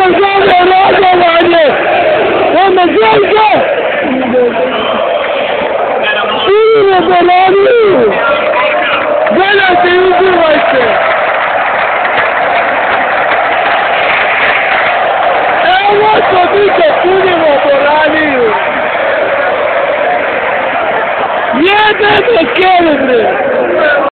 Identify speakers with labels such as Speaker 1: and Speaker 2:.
Speaker 1: radovanje! Ono Đorđe! Idemo do radiju! Gledajte i uživajte! Evo što mi se punimo do radiju! Jedemo skeli, bre!